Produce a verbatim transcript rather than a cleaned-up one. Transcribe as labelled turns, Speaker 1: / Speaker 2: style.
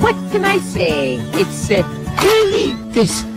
Speaker 1: what can I say? It's uh, really this